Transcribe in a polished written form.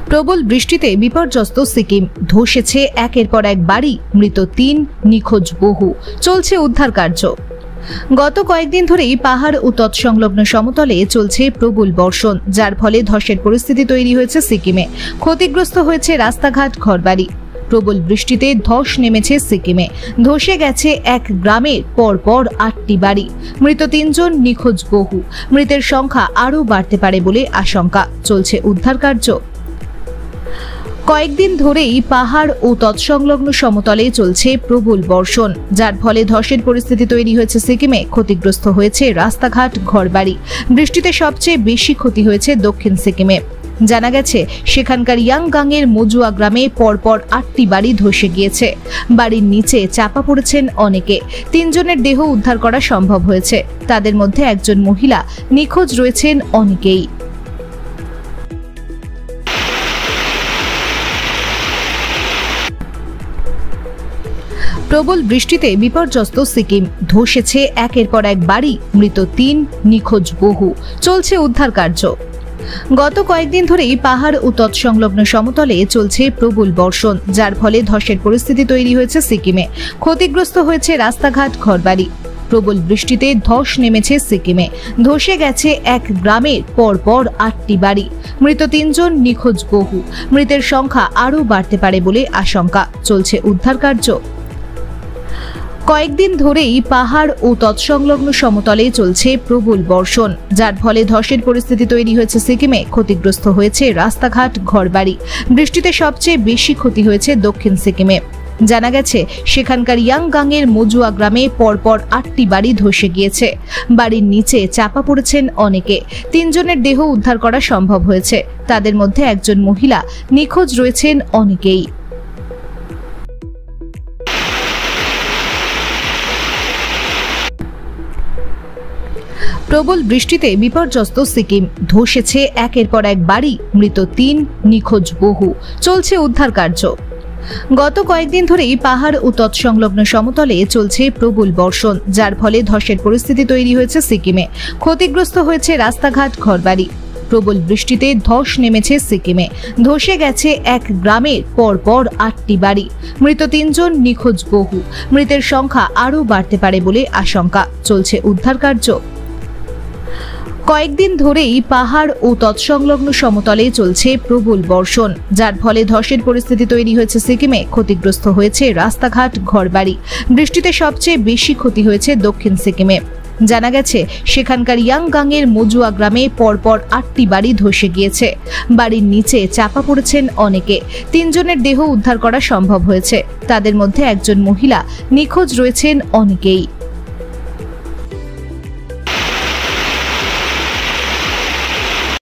প্রবল বৃষ্টিতে বিপর্যস্ত সিকিম, ধসেছে একের পর এক বাড়ি, মৃত ৩, নিখোঁজ বহু, চলছে উদ্ধার কার্য। গত কয়েকদিন ধরেই পাহাড় ও তৎসংলগ্ন সমতলে চলছে প্রবল বর্ষণ, যার ফলে ধসের পরিস্থিতি তৈরি হয়েছে সিকিমে। ক্ষতিগ্রস্ত হয়েছে রাস্তাঘাট, ঘরবাড়ি। প্রবল বৃষ্টিতে ধস নেমেছে সিকিমে, ধসে গেছে এক গ্রামের পরপর ৮টি বাড়ি, মৃত ৩ জন, নিখোঁজ বহু। মৃতের সংখ্যা আরও বাড়তে পারে বলে আশঙ্কা, চলছে উদ্ধার কার্য। কয়েকদিন ধরেই পাহাড় ও তৎসংলগ্ন সমতলে চলছে প্রবল বর্ষণ, যার ফলে ধসের পরিস্থিতি তৈরি হয়েছে সিকিমে। ক্ষতিগ্রস্ত হয়েছে রাস্তাঘাট, ঘরবাড়ি। বৃষ্টিতে সবচেয়ে বেশি ক্ষতি হয়েছে দক্ষিণ সিকিমে। জানা গেছে, সেখানকার ইয়াংগাংয়ের মজুয়া গ্রামে পরপর ৮টি বাড়ি ধসে গিয়েছে। বাড়ির নিচে চাপা পড়েছেন অনেকে। ৩ জনের দেহ উদ্ধার করা সম্ভব হয়েছে, তাদের মধ্যে একজন মহিলা, নিখোঁজ রয়েছেন অনেকেই। প্রবল বৃষ্টিতে বিপর্যস্ত সিকিম, ধসেছে একের পর এক বাড়ি, মৃত ৩, নিখোঁজ বহু, চলছে উদ্ধার কার্য। গত কয়েকদিন ধরেই পাহাড় ও তৎসংলগ্ন সমতলে চলছে প্রবল বর্ষণ, যার ফলে ধসের পরিস্থিতি তৈরি হয়েছে সিকিমে। ক্ষতিগ্রস্ত হয়েছে রাস্তাঘাট, ঘরবাড়ি। প্রবল বৃষ্টিতে ধস নেমেছে সিকিমে, ধসে গেছে এক গ্রামের পরপর ৮টি বাড়ি, মৃত ৩ জন, নিখোঁজ বহু। মৃতের সংখ্যা আরও বাড়তে পারে বলে আশঙ্কা, চলছে উদ্ধার কার্য। কয়েকদিন ধরেই পাহাড় ও তৎসংলগ্ন সমতলে চলছে প্রবল বর্ষণ, যার ফলে ধসের পরিস্থিতি তৈরি হয়েছে সিকিমে। ক্ষতিগ্রস্ত হয়েছে রাস্তাঘাট, ঘরবাড়ি। বৃষ্টিতে সবচেয়ে বেশি ক্ষতি হয়েছে দক্ষিণ সিকিমে। জানা গেছে, সেখানকার ইয়াংগাংয়ের মজুয়া গ্রামে পরপর ৮টি বাড়ি ধসে গিয়েছে। বাড়ির নিচে চাপা পড়েছেন অনেকে। ৩ জনের দেহ উদ্ধার করা সম্ভব হয়েছে, তাদের মধ্যে একজন মহিলা, নিখোঁজ রয়েছেন অনেকেই। প্রবল বৃষ্টিতে বিপর্যস্ত সিকিম, ধসেছে একের পর এক বাড়ি, মৃত ৩, নিখোঁজ বহু, চলছে উদ্ধার কার্য। গত কয়েকদিন ধরেই পাহাড় ও তৎসংলগ্ন সমতলে চলছে প্রবল বর্ষণ, যার ফলে ধসের পরিস্থিতি তৈরি হয়েছে সিকিমে। ক্ষতিগ্রস্ত হয়েছে রাস্তাঘাট, ঘরবাড়ি। প্রবল বৃষ্টিতে ধস নেমেছে সিকিমে, ধসে গেছে এক গ্রামের পরপর ৮টি বাড়ি, মৃত ৩ জন, নিখোঁজ বহু। মৃতের সংখ্যা আরও বাড়তে পারে বলে আশঙ্কা, চলছে উদ্ধার কার্য। কয়েকদিন ধরেই পাহাড় ও তৎসংলগ্ন সমতলে চলছে প্রবল বর্ষণ, যার ফলে ধসের পরিস্থিতি তৈরি হয়েছে সিকিমে। ক্ষতিগ্রস্ত হয়েছে রাস্তাঘাট, ঘরবাড়ি। বৃষ্টিতে সবচেয়ে বেশি ক্ষতি হয়েছে দক্ষিণ সিকিমে। জানা গেছে, সেখানকার ইয়াংগাংয়ের মজুয়া গ্রামে পরপর ৮টি বাড়ি ধসে গিয়েছে। বাড়ির নিচে চাপা পড়েছেন অনেকে। ৩ জনের দেহ উদ্ধার করা সম্ভব হয়েছে, তাদের মধ্যে একজন মহিলা, নিখোঁজ রয়েছেন অনেকেই।